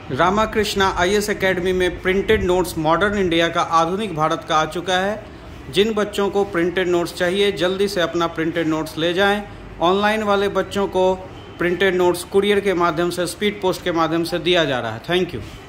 Ramakrishna IAS academy में printed notes modern India का आधुनिक भारत का आ चुका है। जिन बच्चों को प्रिंटेड नोट्स चाहिए जल्दी से अपना प्रिंटेड नोट्स ले जाएं। ऑनलाइन वाले बच्चों को प्रिंटेड नोट्स कुरियर के माध्यम से, स्पीड पोस्ट के माध्यम से दिया जा रहा है। Thank you.